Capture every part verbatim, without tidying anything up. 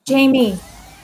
Jamie.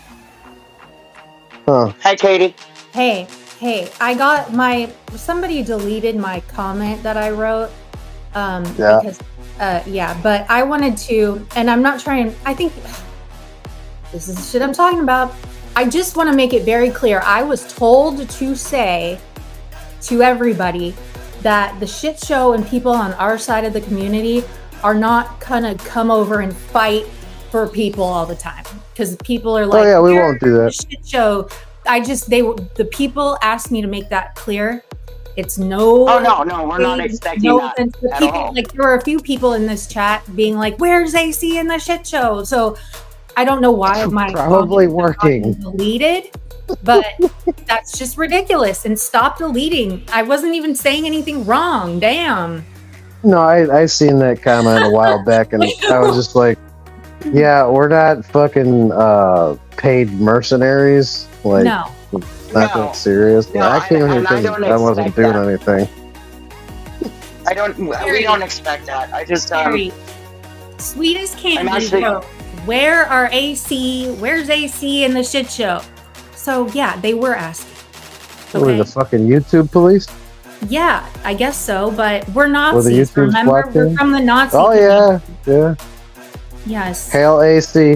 Huh. Hi, Katie. Hey, hey, I got my, somebody deleted my comment that I wrote. Um, yeah. Because, uh, yeah, but I wanted to, and I'm not trying, I think, this is the shit I'm talking about. I just want to make it very clear. I was told to say to everybody that the shit show and people on our side of the community are not gonna come over and fight for people all the time. Because people are like, oh yeah, we won't do that. Shit show. I just, they, the people asked me to make that clear. It's no. Oh no, no, we're not expecting no that offense, at people, all. Like there were a few people in this chat being like, "Where's A C in the shit show?" So I don't know why my probably working deleted, but that's just ridiculous. And stop deleting. I wasn't even saying anything wrong. Damn. No, I I seen that comment a while back, and I was just like, "Yeah, we're not fucking uh, paid mercenaries." Like, no. Not no. that serious. No, I came here because I, I wasn't doing that. anything. I don't. Very, we don't expect that. I just. Um, very sweet as candy. actually, so, where are A C? Where's A C in the shit show? So yeah, they were asking. Okay. Were the fucking YouTube police? Yeah, I guess so. But we're Nazis. Were the YouTube remember, we're team? from the Nazi. Oh yeah, yeah. Yes. Hail A C.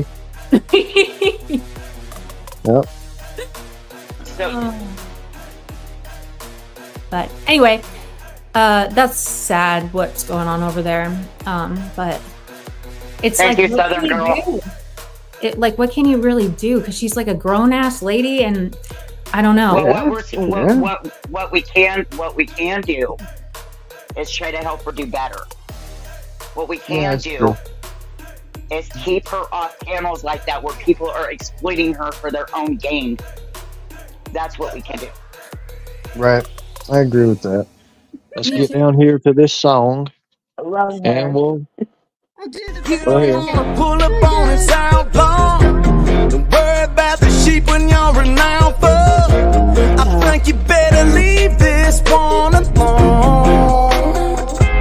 Yep. So, but anyway, uh, that's sad what's going on over there. Um, but it's thank like, you, Southern girl. It like, what can you really do? Because she's like a grown ass lady, and I don't know. Well, what, we're, yeah. what, what what we can what we can do is try to help her do better. What we can yeah, do true. is keep her off channels like that where people are exploiting her for their own gain. That's what we can do. Right. I agree with that. Let's get down here to this song. And we'll go ahead. Pull up on it, sound long. Don't worry about the sheep when you're renowned for. I think you better leave this one alone.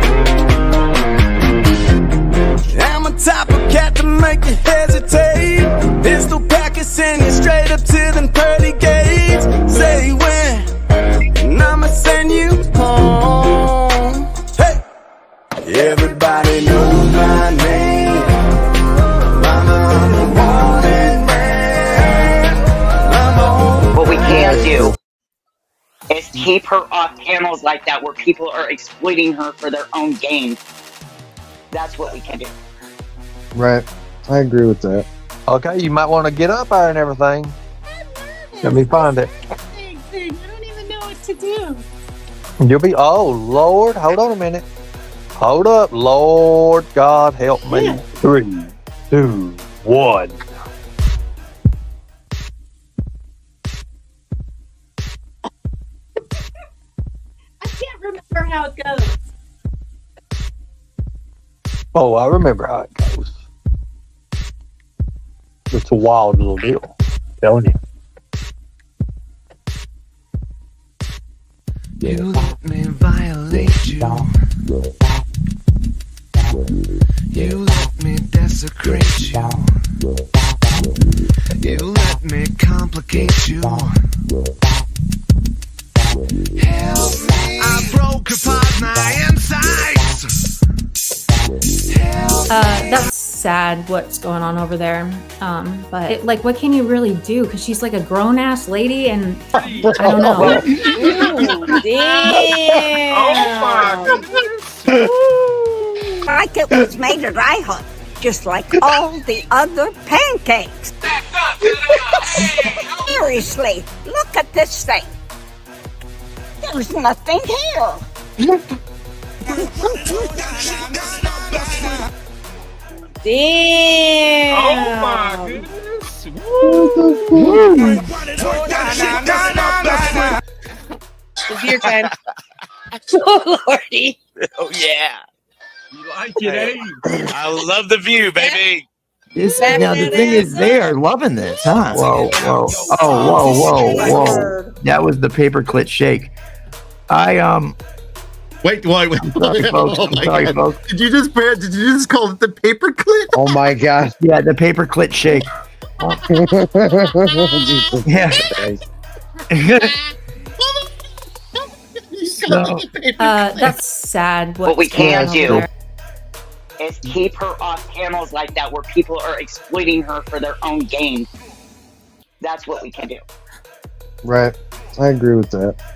I'm a type of cat to make you hesitate. Pistol pack is send you straight up to them pearly gates. Say when, and I'ma send you home. Hey! Everybody knows my name. I'm a wanted man. I'm on. What we can do is keep her off channels like that where people are exploiting her for their own gain. That's what we can do. Right. I agree with that. Okay, you might want to get up there and everything. Let me find it. I don't even know what to do. You'll be, oh, Lord, hold on a minute. Hold up, Lord God, help me. Yeah. Three, two, one. I can't remember how it goes. Oh, I remember how it goes. It's a wild little deal. I'm telling you. You let me violate you. You let me desecrate you. You let me complicate you. Help me. I broke apart my insides. Uh, that's sad what's going on over there. Um, but it, like, what can you really do? Because she's like a grown ass lady, and I don't know. Ooh, damn. Oh my goodness. Like it was made at I H O P, just like all the other pancakes. Seriously, look at this thing. There's nothing here. Damn. Oh my goodness. Woo. It's your time. Oh, Lordy. Oh yeah. You like it, eh? I love the view, baby. This, now the thing is, they are loving this, huh? Whoa, whoa, oh, whoa, whoa, whoa! That was the paperclip shake. I um. Wait, wait, wait. Sorry, folks. Oh my Sorry, God. folks. Did you just did you just call it the paperclip? Oh my God! Yeah, the paperclip shake. Yeah. So, Uh, that's sad. What we What's going can on do over there. is keep her off panels like that where people are exploiting her for their own gain. That's what we can do. Right. I agree with that.